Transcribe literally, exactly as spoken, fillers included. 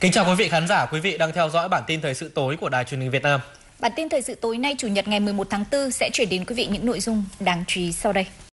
Kính chào quý vị khán giả, quý vị đang theo dõi bản tin thời sự tối của Đài Truyền hình Việt Nam. Bản tin thời sự tối nay Chủ nhật ngày mười một tháng tư sẽ chuyển đến quý vị những nội dung đáng chú ý sau đây.